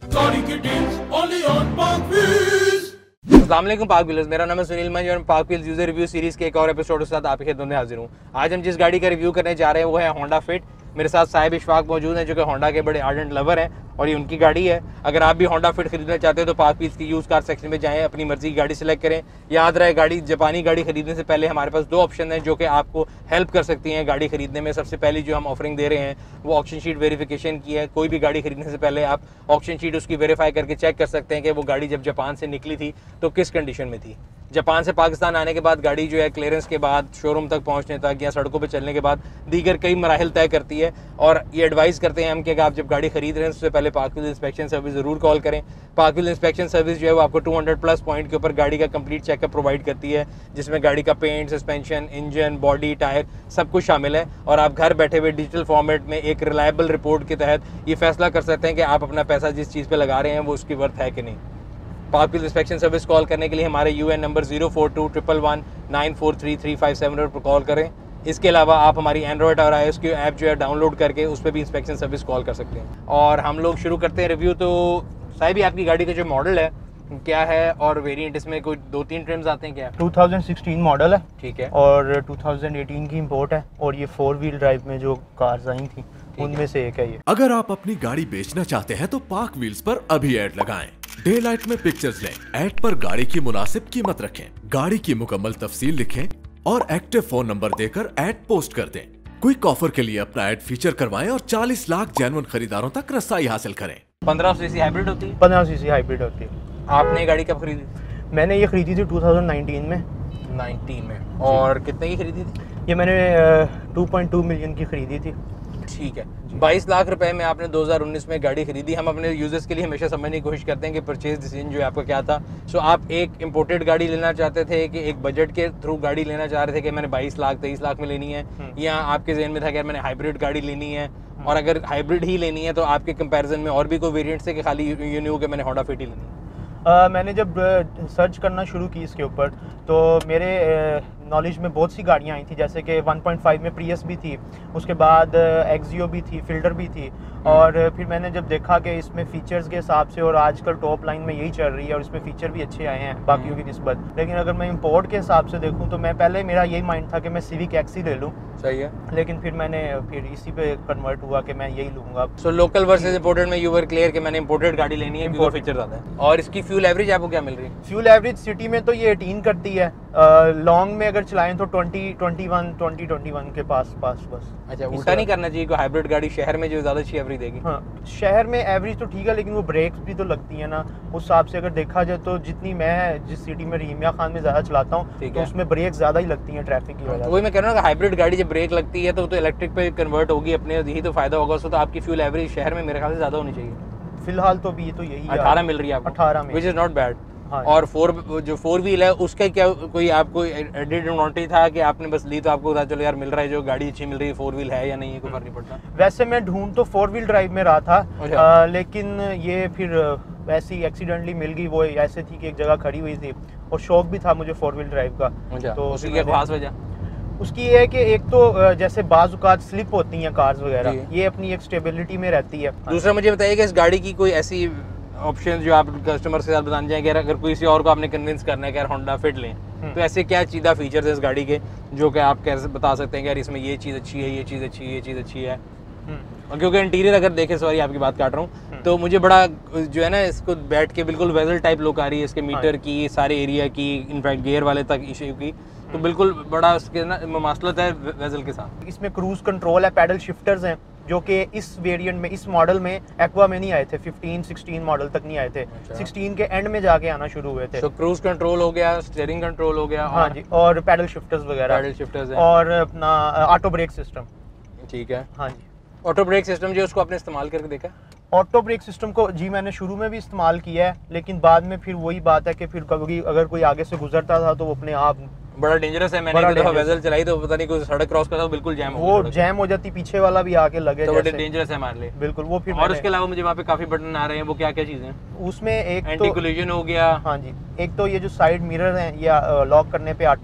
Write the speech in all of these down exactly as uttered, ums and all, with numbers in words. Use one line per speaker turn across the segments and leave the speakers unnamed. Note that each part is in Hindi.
अस्सलाम वालेकुम पाक व्हीलर्स, मेरा नाम है सुनील मंज और पाक व्हील्स यूजर रिव्यू सीरीज के एक और एपिसोड के साथ आपकी खिदमत में हाजिर हूँ। आज हम जिस गाड़ी का रिव्यू करने जा रहे हैं वो है होंडा फिट। मेरे साथ साहिब इशफाक मौजूद हैं जो कि होंडा के बड़े आर्डेंट लवर हैं और ये उनकी गाड़ी है। अगर आप भी होंडा फिट खरीदना चाहते हो तो पाक व्हील्स की यूज़ कार सेक्शन में जाएं, अपनी मर्जी की गाड़ी सेलेक्ट करें। याद रहे, गाड़ी जापानी गाड़ी खरीदने से पहले हमारे पास दो ऑप्शन हैं जो कि आपको हेल्प कर सकती हैं गाड़ी खरीदने में। सबसे पहली जो हम ऑफरिंग दे रहे हैं वो ऑक्शन शीट वेरिफिकेशन की है। कोई भी गाड़ी खरीदने से पहले आप ऑक्शन शीट उसकी वेरीफाई करके चेक कर सकते हैं कि वो गाड़ी जब जापान से निकली थी तो किस कंडीशन में थी। जापान से पाकिस्तान आने के बाद गाड़ी जो है क्लियरेंस के बाद शोरूम तक पहुंचने तक या सड़कों पर चलने के बाद दीगर कई मराहिल तय करती है और ये एडवाइस करते हैं हम कि आप जब गाड़ी खरीद रहे हैं उससे पहले पाक व्हील्स इंस्पेक्शन सर्विस ज़रूर कॉल करें। पाक व्हील्स इंस्पेक्शन सर्विस जो है वो आपको दो सौ प्लस पॉइंट के ऊपर गाड़ी का कंप्लीट चेकअप प्रोवाइड करती है, जिसमें गाड़ी का paint, suspension, engine, body, tyre सब कुछ शामिल है और आप घर बैठे हुए डिजिटल फॉर्मेट में एक रिलायबल रिपोर्ट के तहत ये फैसला कर सकते हैं कि आप अपना पैसा जिस चीज़ पर लगा रहे हैं वो उसकी वर्थ है कि नहीं। पाक व्हील्स इंस्पेक्शन सर्विस कॉल करने के लिए हमारे U N number zero four two triple one nine four three three five seven पर कॉल करें। इसके अलावा आप हमारी एंड्रॉयड और आई ओ एस की ऐप जो है डाउनलोड करके उस पर भी इंस्पेक्शन सर्विस कॉल कर सकते हैं। और हम लोग शुरू करते हैं रिव्यू। तो साहिब आपकी गाड़ी का जो मॉडल है क्या है और वेरिएंट, इसमें कोई दो तीन ट्रिम्स आते हैं क्या?
दो हज़ार सोलह मॉडल है, ठीक है, और दो हज़ार अठारह की इंपोर्ट है और ये फोर व्हील ड्राइव में जो कार्स आई थी उनमें से एक है ये।
अगर आप अपनी गाड़ी बेचना चाहते हैं तो पाक व्हील्स पर अभी ऐड लगाएं। डे लाइट में पिक्चर्स लें, ऐड पर गाड़ी की मुनासिब कीमत रखें, गाड़ी की मुकम्मल तफसील लिखें और एक्टिव फोन नंबर देकर ऐड पोस्ट कर दें। क्विक ऑफर के लिए अपना ऐड फीचर करवाएं और चालीस लाख जेन्युइन खरीदारों तक रसाई हासिल करें।
पंद्रह सीसी हाइब्रिड होती है?
पंद्रह सीसी हाइब्रिड होती है।
आपने गाड़ी कब खरीदी?
मैंने ये खरीदी थी दो हज़ार उन्नीस में।
उन्नीस में। और कितने की खरीदी थी?
ये मैंने दो पॉइंट दो मिलियन की खरीदी थी।
ठीक है, बाईस लाख रुपए में आपने दो हज़ार उन्नीस में गाड़ी खरीदी। हम अपने यूजर्स के लिए हमेशा समझने की कोशिश करते हैं कि परचेज डिसीजन जो है आपका क्या था। सो आप एक इंपोर्टेड गाड़ी लेना चाहते थे कि एक बजट के थ्रू गाड़ी लेना चाह रहे थे कि मैंने बाईस लाख तेईस लाख में लेनी है, या आपके जहन में था कि मैंने हाइब्रिड गाड़ी लेनी है? और अगर हाइब्रिड ही लेनी है तो आपके कंपैरिजन में और भी कोई वेरिएंट्स है कि खाली यू न्यू कि मैंने होंडा फिट ही लेनी है?
Uh, मैंने जब सर्च करना शुरू की इसके ऊपर तो मेरे नॉलेज में बहुत सी गाड़ियाँ आई थी, जैसे कि वन पॉइंट फाइव में प्रियस भी थी, उसके बाद एक्सियो भी थी, फिल्डर भी थी। और फिर मैंने जब देखा कि इसमें फ़ीचर्स के हिसाब से और आजकल टॉप लाइन में यही चल रही है और इसमें फ़ीचर भी अच्छे आए हैं बाकियों की निस्बत, लेकिन अगर मैं इंपोर्ट के हिसाब से देखूँ तो मैं पहले मेरा यही माइंड था कि मैं सिविक एक्स ही ले लूँ।
सही है,
लेकिन फिर मैंने फिर इसी पे कन्वर्ट हुआ कि मैं यही लूँगा।
सो लोकल वर्सेस इंपोर्टेड में यू वर क्लियर कि मैंने इंपोर्टेड गाड़ी लेनी है क्योंकि फीचर ज़्यादा है। और इसकी फ्यूल एवरेज आपको क्या मिल रही है?
फ्यूल एवरेज सिटी में तो ये अठारह करती है, लॉन्ग में अगर चलाएं तो बीस, इक्कीस, इक्कीस के पास पास बस।
अच्छा, उल्टा नहीं करना चाहिए? कोई हाइब्रिड गाड़ी शहर में जो ज़्यादा अच्छी एवरेज देगी?
हाँ, शहर में एवरेज तो ठीक है, लेकिन वो ब्रेक्स भी तो लगती है ना उस हिसाब से। अगर देखा जाए तो जितनी मैं जिस सिटी में रहीमिया खान में ज़्यादा चलाता हूँ तो उसमें ब्रेक ज़्यादा ही लगती हैं ट्रैफिक की वजह से।
वही मैं कह रहा हूँ कि हाइब्रिड गाड़ी जब ब्रेक लगती है तो तो इलेक्ट्रिक पे कन्वर्ट होगी अपने, यही तो फायदा होगा उसको। तो आपकी फ्यूल एवरेज शहर में मेरे ख्याल से ज़्यादा होनी चाहिए।
फिलहाल तो भी तो यही
अठारह मिल रही है आपको,
अठारह में,
विच इज़ नॉट बैड।
हाँ।
और फोर जो फोर व्हील है उसका क्या कोई आपको एडिशनलिटी था कि आपने बस ली तो आपको पता चलो यार मिल रहा है जो गाड़ी अच्छी मिल रही है फोर व्हील है या नहीं है, कोई फर्क नहीं पड़ता?
वैसे मैं ढूंढ तो फोर व्हील ड्राइव में रहा था, आ, लेकिन ये फिर वैसे ही एक्सीडेंटली मिल गई। वो ऐसे थी कि एक जगह खड़ी हुई थी और शौक भी था मुझे फोर व्हील ड्राइव का।
तो उसकी क्या खास वजह?
उसकी ये है कि एक तो जैसे बाज़-औक़ात स्लिप होती हैं कार्स वगैरह, ये अपनी एक स्टेबिलिटी में रहती है।
दूसरा मुझे बताइए कि इस गाड़ी की कोई ऐसी ऑप्शन जो आप कस्टमर के साथ बताना चाहेंगे अगर कोई किसी और को आपने कन्विंस करना है कि यार होंडा फिट लें, तो ऐसे क्या चीज़ा फीचर्स है इस गाड़ी के जो कि आप कैसे बता सकते हैं कि यार इसमें ये चीज़ अच्छी है, ये चीज़ अच्छी है, ये चीज़ अच्छी है? और क्योंकि इंटीरियर अगर देखें, सॉरी आपकी बात काट रहा हूँ, तो मुझे बड़ा जो है ना इसको बैठ के बिल्कुल वेजल टाइप लुक आ रही है इसके मीटर की, सारे एरिया की, इनफैक्ट गियर वाले तक इशू की, तो बिल्कुल बड़ा उसके ना मुमासलत है वेजल के साथ।
इसमें क्रूज कंट्रोल है, पैडल शिफ्टर्स हैं जो कि इस वेरिएंट में, इस मॉडल में एक्वा में नहीं आए थे, पंद्रह सोलह मॉडल तक नहीं आए थे। अच्छा। सोलह के एंड में जाके आना शुरू हुए थे।
तो क्रूज कंट्रोल हो गया, स्टीयरिंग कंट्रोल हो गया,
हाँ जी, और पैडल शिफ्टर्स वगैरह,
पैडल शिफ्टर्स है,
और अपना ऑटो ब्रेक सिस्टम।
ठीक है,
हाँ जी।
ऑटो ब्रेक सिस्टम जो उसको आपने इस्तेमाल करके देखा?
ऑटो ब्रेक सिस्टम को जी मैंने शुरू में भी इस्तेमाल किया है, लेकिन बाद में फिर वही बात है कि फिर कभी अगर कोई आगे से गुजरता था तो वो अपने आप
बड़ा डेंजरस है। मैंने एक दफा वेजल चलाई तो पता नहीं कोई सड़क क्रॉस करता तो बिल्कुल जैम हो
वो जैम हो जाती, पीछे वाला भी आके लगे,
तो बड़े डेंजरस है हमारे लिए
बिल्कुल। वो फिर
और उसके अलावा मुझे वहाँ पे काफी बटन आ रहे हैं, वो क्या क्या चीजें हैं
उसमें? एक
एंटी कोलिजन हो गया,
हाँ जी, एक तो ये जो साइड मिरर हैं, या लॉक करने पे ऑटो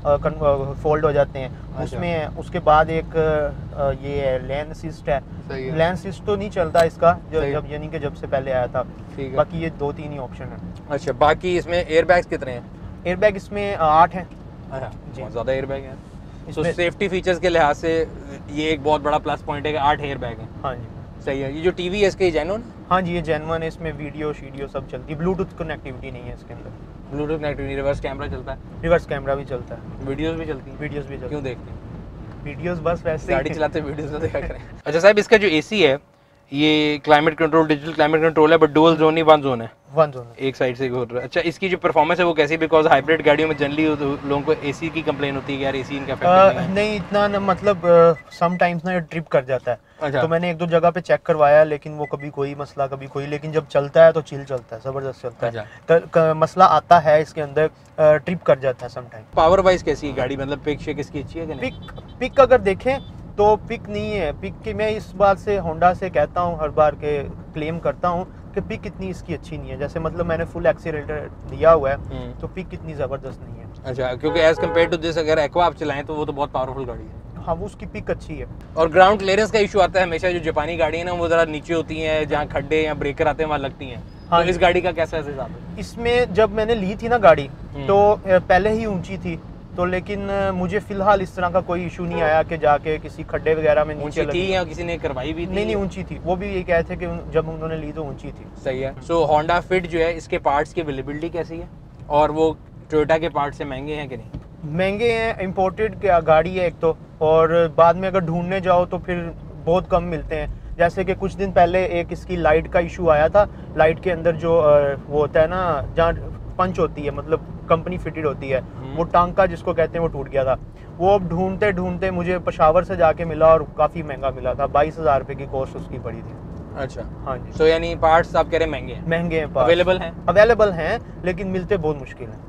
फोल्ड हो जाते हैं
अच्छा।
उसमें। उसके बाद एक अ, ये लेन असिस्ट है।
सही है।
लेन असिस्ट तो नहीं चलता इसका जो
सही।
जब यानी कि जब से पहले आया था।
ठीक है।
बाकी ये दो तीन ही ऑप्शन है।
अच्छा, बाकी इसमें एयर बैग्स कितने हैं?
एयरबैग इसमें आठ हैं।
अच्छा,
जी।
बहुत ज़्यादा एयर बैग हैं। तो
इसमें-
सेफ्टी फीचर्स के लिहाज से ये एक बहुत बड़ा प्लस पॉइंट है कि आठ एयर बैग हैं।
हाँ जी।
सही है। ये जो टीवी है इसके जेन्युइन?
हाँ जी, ये जेनवन है। इसमें वीडियो शीडियो सब चलती है। ब्लूटूथ कनेक्टिविटी नहीं है इसके अंदर।
ब्लूटूथ कनेक्टिविटी, रिवर्स कैमरा चलता है,
रिवर्स कैमरा भी चलता है।
वीडियोस भी चलती हैं।
वीडियोस भी चलती
क्यों
है।
देखते हैं?
वीडियोस बस वैसे
गाड़ी
ही।
चलाते वीडियोस में देखा करें। अच्छा साहब, इसका जो एसी है ये climate control, digital climate control है, बट डुअल जोन नहीं, वन जोन है,
वन जोन है।
एक साइड से घूर रहा है। अच्छा, इसकी जो परफॉर्मेंस है वो कैसी? बिकॉज हाइब्रिड गाड़ियों में जनरली लोगों को एसी की कंप्लेन होती है कि यार एसी इनका
अ,
इफेक्टिव नहीं है।
नहीं इतना न, मतलब सम टाइम्स ना ये ट्रिप कर जाता है।
अच्छा।
तो मैंने एक दो जगह पे चेक करवाया, लेकिन वो कभी कोई मसला कभी कोई, लेकिन जब चलता है तो चिल चलता है, जबरदस्त चलता है।
अच्छा।
क- क- मसला आता है इसके अंदर, ट्रिप कर जाता है सम टाइम।
पावर वाइज कैसी है गाड़ी? मतलब पिक शेक इसकी अच्छी है कि नहीं?
पिक पिक अगर देखें तो पिक नहीं है। पिक की मैं इस बात से होंडा से कहता हूँ, हर बार के क्लेम करता हूँ कि पिक इतनी इसकी अच्छी नहीं है। जैसे मतलब मैंने फुल एक्सीलरेटर दिया हुआ है
हम्म।
तो पिक इतनी ज़बरदस्त नहीं है।
अच्छा, क्योंकि एज कम्पेयर टू दिस अगर एक्वा आप चलाएं तो वो तो बहुत पावरफुल गाड़ी है।
हाँ, वो उसकी पिक अच्छी है।
और ग्राउंड क्लियरेंस का इशू आता है हमेशा। जो जापानी गाड़ी है ना वो ज़रा नीचे होती हैं, जहाँ खड्डे या ब्रेकर आते हैं वहाँ लगती हैं।
हाँ
तो इस
जी।
गाड़ी का कैसा हिसाब है?
इसमें जब मैंने ली थी ना गाड़ी
हम्म।
तो अ, पहले ही ऊंची थी, तो लेकिन अ, मुझे फिलहाल इस तरह का कोई इशू नहीं आया कि जाके किसी खड्डे वगैरह में नीचे
ऊंची
लगी।
थी या किसी ने करवाई भी थी?
नहीं नहीं ऊंची थी। वो भी ये कहे थे कि उन- जब उन्होंने ली तो ऊंची थी।
सही है। सो होंडा फिट जो है इसके पार्ट्स की अवेलेबिलिटी कैसी है? और वो टोयोटा के पार्ट से महंगे हैं कि नहीं?
महंगे हैं, इम्पोर्टेड गाड़ी है एक तो, और बाद में अगर ढूंढने जाओ तो फिर बहुत कम मिलते हैं। जैसे कि कुछ दिन पहले एक इसकी लाइट का इशू आया था। लाइट के अंदर जो अ, वो होता है ना जहाँ पंच होती है, मतलब कंपनी फिटेड होती है, वो टांका जिसको कहते हैं वो टूट गया था। वो अब ढूंढते ढूंढते मुझे पेशावर से जाके मिला और काफ़ी महंगा मिला था। बाईस हज़ार रुपये की कॉस्ट उसकी पड़ी थी।
अच्छा।
हाँ जी।
सो यानी पार्ट्स आप कह रहे हैं महंगे हैं?
महंगे हैं।
अवेलेबल हैं?
अवेलेबल हैं लेकिन मिलते बहुत मुश्किल हैं।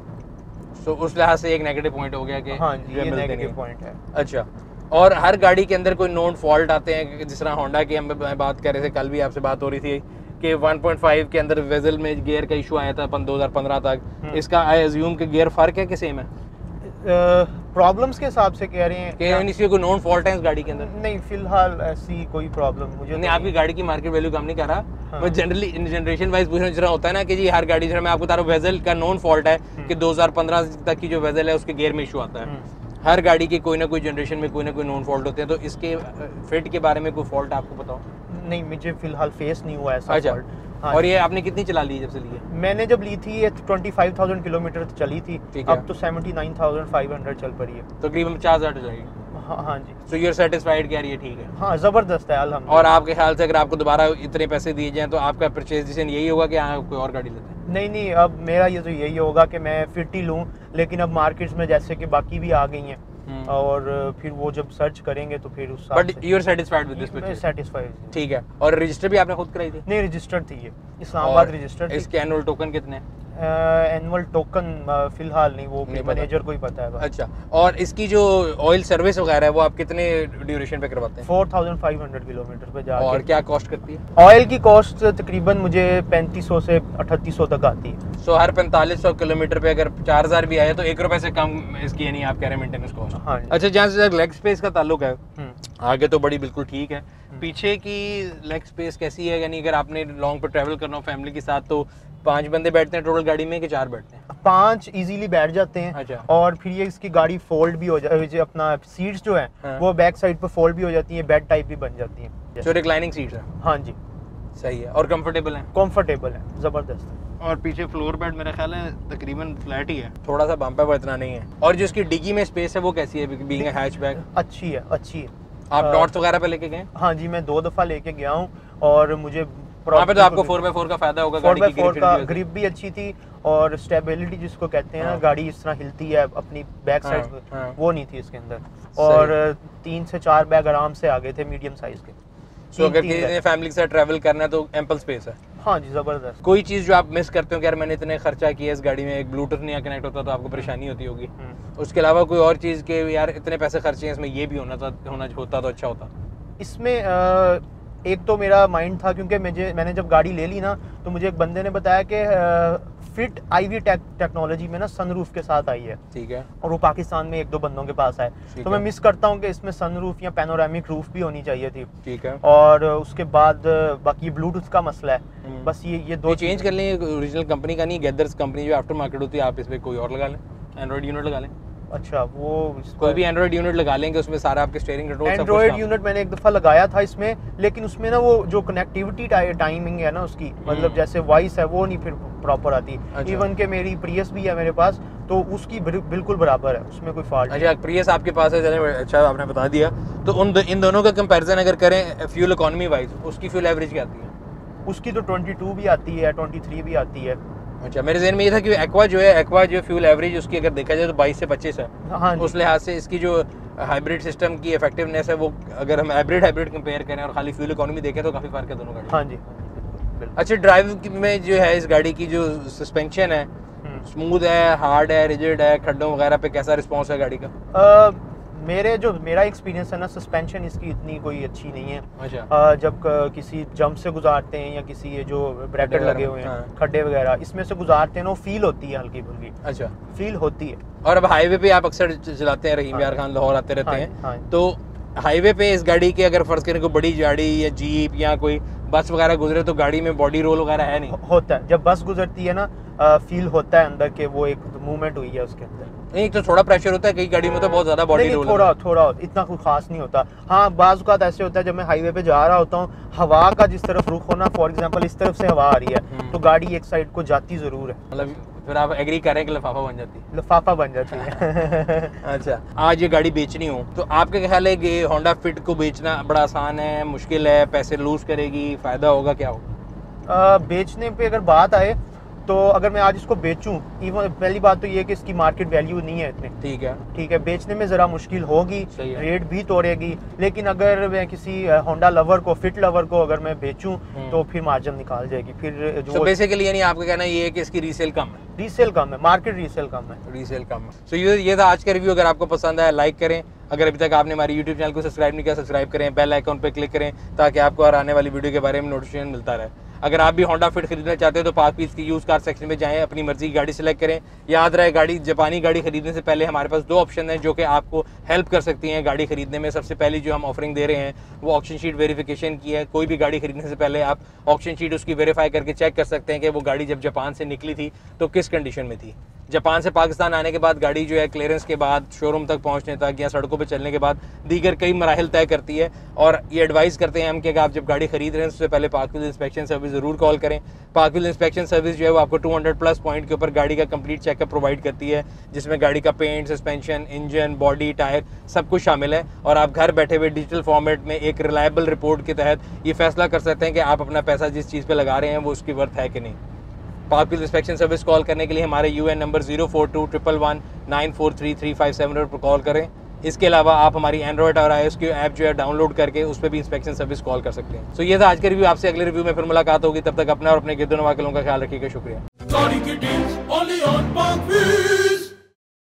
सो उस लिहाज से एक नेगेटिव पॉइंट हो गया कि
हाँ
जो
जी,
है
ये
मिलते नहीं
नेगेटिव
हैं।
पॉइंट है।
अच्छा, और हर गाड़ी के अंदर कोई नोन फॉल्ट आते हैं? जिस तरह होंडा की हम बात कर रहे थे, कल भी आपसे बात हो रही थी कि वन पॉइंट फाइव के अंदर वेजल में गियर का इशू आया था अपन दो हज़ार पंद्रह तक। इसका आई अज्यूम के गियर फर्क है कि सेम है?
प्रॉब्लम्स के हिसाब से कह रहे हैं
कि यानी इसकी कोई नॉन फॉल्ट है इस गाड़ी के अंदर?
नहीं, फिलहाल ऐसी कोई प्रॉब्लम मुझे
नहीं,
तो
आपकी गाड़ी की मार्केट वैल्यू कम नहीं कर रहा।
हाँ।
मैं जनरली इन जनरेशन वाइज पूछना चाह रहा होता है ना कि जी हर गाड़ी जो है, मैं आपको बता रहा हूँ वेजल का नॉन फॉल्ट है कि दो हज़ार पंद्रह तक की जो वेजल है उसके गियर में इशू आता है।
हम्म।
हर गाड़ी के कोई ना कोई जनरेशन में कोई ना कोई नॉन फॉल्ट होते हैं। तो इसके फिट के बारे में कोई फॉल्ट आपको बताओ?
नहीं, मुझे फिलहाल फेस नहीं हुआ ऐसा
अच्छा।
fault। हाँ,
और ये आपने कितनी चला ली जब से ली है?
मैंने जब ली थी ये पच्चीस हज़ार किलोमीटर चली थी।
ठीक है।
अब तो उन्यासी हज़ार पाँच सौ चल पड़ी है।
तकरीबन पचास हज़ार चलाएगी।
हाँ हाँ जी।
सो यू आर सेटिस्फाइड कि यार ये ठीक है?
हाँ, ज़बरदस्त है अल्हम्दुलिल्लाह।
और आपके ख्याल से अगर आपको दोबारा इतने पैसे दिए जाएं तो आपका परचेज डिसीजन यही होगा कि हाँ कोई और गाड़ी लेते हैं?
नहीं नहीं, अब मेरा ये तो यही होगा कि मैं फिट ही लूँ, लेकिन अब मार्केट्स में जैसे कि बाकी भी आ गई हैं और फिर वो जब सर्च करेंगे तो फिर उस
but you are satisfied with this purchase?
Satisfied.
ठीक है। और रजिस्टर भी आपने खुद कराई थी?
नहीं, रजिस्टर्ड थी ये, इस्लामाबाद रजिस्टर्ड थी।
इसके एनुअल टोकन कितने हैं?
एनुअल टोकन फिलहाल नहीं, वो
नहीं पता।
मैनेजर को ही पता है बस।
अच्छा, और इसकी जो ऑयल सर्विस वगैरह है वो आप कितने ड्यूरेशन पे करवाते हैं?
Four thousand five hundred kilometre पे जाके।
और क्या कॉस्ट करती है?
ऑयल की कॉस्ट तकरीबन मुझे पैंतीस सौ से अठतीस सौ तक आती है।
सो हर पैंतालीस सौ किलोमीटर पे अगर चार हज़ार भी आए तो एक रुपए से कम इसकी यानी आप कह रहे हैं मेंटेनेंस कॉस्ट।
हाँ जी।
अच्छा, जहाँ से लेग स्पेस का ताल्लुक है,
हम्म।
आगे तो बड़ी बिल्कुल ठीक है, पीछे की लेग स्पेस कैसी है? यानी अगर आपने लॉन्ग पे ट्रैवल करना हो फैमिली के साथ तो पांच बंदे बैठते हैं टोटल गाड़ी में कि चार बैठते हैं?
पांच इजीली बैठ जाते हैं।
अच्छा।
और फिर ये इसकी गाड़ी फोल्ड भी हो जाए, अपना सीट्स जो है
हाँ।
वो बैक साइड पर फोल्ड भी हो जाती है, बेड टाइप भी बन जाती है।
जो रिक्लाइनिंग सीट्स है?
हाँ जी।
सही है। और कंफर्टेबल है?
कंफर्टेबल है, जबरदस्त है।
और पीछे फ्लोर बेड मेरा ख्याल है तकरीबन फ्लैट ही है, थोड़ा सा बम्प है वो इतना नहीं है। और जो इसकी डिग्गी में स्पेस है वो कैसी है बीइंग अ हैचबैक?
अच्छी है, अच्छी है।
आप
अ,
नॉर्थ वगैरह पे लेके गए?
हाँ जी, मैं दो दफ़ा लेके गया हूँ और मुझे
वहाँ पे तो आपको फोर बाई फोर का फायदा होगा।
फोर
गाड़ी
बाई
की
फोर
grip
का
की वजह से।
ग्रिप भी अच्छी थी और स्टेबिलिटी जिसको कहते हैं ना,
हाँ।
गाड़ी इस तरह हिलती है अपनी बैक
हाँ,
साइड,
हाँ।
वो नहीं थी इसके अंदर। और तीन से चार बैग आराम से आगे थे मीडियम साइज के।
सो अगर
तीन- तीन
किसी ने फैमिली के साथ ट्रैवल करना है तो एम्पल स्पेस है।
हाँ जी, जबरदस्त।
कोई चीज़ जो आप मिस करते हो कि यार मैंने इतने खर्चा किया इस गाड़ी में, एक ब्लूटूथ नहीं कनेक्ट होता तो आपको परेशानी होती होगी,
हम्म।
उसके अलावा कोई और चीज़ के यार इतने पैसे खर्चे हैं इसमें ये भी होना था होना होता तो अच्छा होता?
इसमें अ, एक तो मेरा माइंड था, क्योंकि मुझे मैंने जब गाड़ी ले ली ना तो मुझे एक बंदे ने बताया कि फिट आईवी टेक टेक्नोलॉजी में ना सनरूफ के साथ आई है,
ठीक है,
और वो पाकिस्तान में एक दो बंदों के पास है। तो मैं मिस करता हूँ कि इसमें सनरूफ या पैनोरामिक रूफ भी होनी चाहिए थी।
ठीक है,
और उसके बाद बाकी ब्लूटूथ का मसला है, बस ये ये दो
चेंज कर लें, ओरिजिनल कंपनी का नहीं, गैदर्स कंपनी जो आफ्टर मार्केट होती है, आप इसमें कोई और लगा लें, एंड्रॉइड यूनिट लगा लें।
अच्छा, वो
कोई भी एंड्रॉइड यूनिट लगा लेंगे, उसमें सारा आपके स्टीयरिंग कंट्रोल सब कुछ।
एंड्रॉइड यूनिट मैंने एक दफ़ा लगाया था इसमें, लेकिन उसमें ना वो जो कनेक्टिविटी टाइमिंग है ना उसकी, मतलब जैसे वॉइस है वो नहीं फिर प्रॉपर आती।
अच्छा।
इवन के मेरी प्रियस भी है मेरे पास, तो उसकी बिल्कुल बराबर है, उसमें कोई फॉल्ट नहीं।
अच्छा, प्रियस आपके पास है, चलें, अच्छा आपने बता दिया। तो उन इन दोनों का कंपैरिजन अगर करें फ्यूल इकोनॉमी वाइज, उसकी फ्यूल एवरेज क्या आती है?
उसकी तो बाईस भी आती है, तेईस भी आती है।
अच्छा, मेरे जहन में ये था कि एक्वा जो है, एक्वा जो फ्यूल एवरेज उसकी अगर देखा जाए तो बाईस से पच्चीस है।
हाँ,
उस लिहाज से इसकी जो हाइब्रिड सिस्टम की इफेक्टिवनेस है वो, अगर हम हाइब्रिड हाइब्रिड कंपेयर करें और खाली फ्यूल इकोनॉमी देखें तो काफ़ी फर्क है दोनों गाड़ी।
हाँ जी।
अच्छा, ड्राइव में जो है इस गाड़ी की जो सस्पेंशन है, स्मूथ है, हार्ड है, रिजिड है, खड्डों वगैरह पे कैसा रिस्पॉन्स है गाड़ी का?
आ, मेरे जो मेरा एक्सपीरियंस है ना, सस्पेंशन इसकी इतनी कोई अच्छी नहीं है।
अच्छा।
आ, जब क, किसी जंप से गुजारते हैं या किसी ये जो ब्रैकेट लगे हुए हैं,
हाँ।
खड्डे वगैरह, इसमें से गुजारते हैं ना, वो फील होती है हल्की फुल्की।
अच्छा,
फील होती है।
और अब हाईवे पे आप अक्सर चलाते हैं, रहीम यार खान लाहौर आते रहते
हाँ,
हैं,
हाँ।
तो हाईवे पे इस गाड़ी के अगर फर्ज करें कोई बड़ी गाड़ी या जीप या कोई बस वगैरह गुजरे तो गाड़ी में बॉडी रोल वगैरह है नहीं?
होता है, जब बस गुजरती है ना, आ, फील होता है अंदर के वो एक मूवमेंट हुई है उसके अंदर।
नहीं तो थोड़ा प्रेशर होता है, कई गाड़ी में तो बहुत ज्यादा बॉडी रोल
थोड़ा थोड़ा इतना कोई खास नहीं होता। हाँ, बाज़ औक़ात ऐसे होता है जब मैं हाईवे पे जा रहा होता हूँ, हवा का जिस तरफ रुख होना, फॉर एग्जांपल इस तरफ से हवा आ रही है तो गाड़ी एक साइड को जाती जरूर है,
मतलब फिर आप एग्री करें कि लिफाफा बन जाती है,
लिफाफा बन जाती है।
अच्छा, आज ये गाड़ी बेचनी हो तो आपके ख्याल है कि होंडा फिट को बेचना बड़ा आसान है, मुश्किल है, पैसे लूज करेगी, फायदा होगा, क्या होगा?
आ, बेचने पे अगर बात आए तो अगर मैं आज इसको बेचूं, इवन पहली बात तो ये है कि इसकी मार्केट वैल्यू नहीं है इतनी।
ठीक है,
ठीक है, बेचने में ज़रा मुश्किल होगी,
सही है।
रेट भी तोड़ेगी, लेकिन अगर मैं किसी होंडा लवर को, फिट लवर को अगर मैं बेचूं तो फिर मार्जिन निकाल जाएगी। फिर
तो
जो
बेसिकली यानी आपका कहना ये है कि इसकी रीसेल कम है?
रीसेल कम है, मार्केट रीसेल कम है,
रीसेल कम है। सो ये ये था आज का रिव्यू। अगर आपको पसंद आया लाइक करें, अगर अभी तक आपने हमारे यूट्यूब चैनल को सब्सक्राइब नहीं किया सब्सक्राइब करें, बेल आइकन पे क्लिक करें ताकि आपको हर आने वाली वीडियो के बारे में नोटिफिकेशन मिलता रहे। अगर आप भी होंडा फिट खरीदना चाहते हो तो पाक पीस की यूज़ कार सेक्शन में जाएं, अपनी मर्जी की गाड़ी सेलेक्ट करें। याद रहे, गाड़ी जापानी गाड़ी खरीदने से पहले हमारे पास दो ऑप्शन हैं जो कि आपको हेल्प कर सकती हैं गाड़ी खरीदने में। सबसे पहली जो हम ऑफरिंग दे रहे हैं वो ऑक्शन शीट वेरिफिकेशन की है। कोई भी गाड़ी खरीदने से पहले आप ऑक्शन शीट उसकी वेरीफाई करके चेक कर सकते हैं कि वो गाड़ी जब जापान से निकली थी तो किस कंडीशन में थी। जापान से पाकिस्तान आने के बाद गाड़ी जो है क्लियरेंस के बाद, शोरूम तक पहुंचने तक या सड़कों पर चलने के बाद दीगर कई मराहिल तय करती है। और ये एडवाइस करते हैं हम कि आप जब गाड़ी खरीद रहे हैं उससे पहले पाक व्हील इंस्पेक्शन सर्विस ज़रूर कॉल करें। पाक व्हील इंस्पेक्शन सर्विस जो है वो आपको दो सौ प्लस पॉइंट के ऊपर गाड़ी का कंप्लीट चेकअप प्रोवाइड करती है, जिसमें गाड़ी का paint, suspension, engine, body, tyre सब कुछ शामिल है। और आप घर बैठे हुए डिजिटल फॉर्मेट में एक रिलायबल रिपोर्ट के तहत ये फैसला कर सकते हैं कि आप अपना पैसा जिस चीज़ पर लगा रहे हैं वो उसकी वर्थ है कि नहीं। पाक व्हील इंस्पेक्शन सर्विस कॉल करने के लिए हमारे U N number zero four two triple one nine four three three five seven पर कॉल करें। इसके अलावा आप हमारी एंड्रॉइड और आईओएस की ऐप जो है डाउनलोड करके उस पर भी इंस्पेक्शन सर्विस कॉल कर सकते हैं। सो ये था आज के रिव्यू। आपसे अगले रिव्यू में फिर मुलाकात होगी, तब तक अपना और अपने गिरदोनवा के लोगों का ख्याल रखिएगा। शुक्रिया।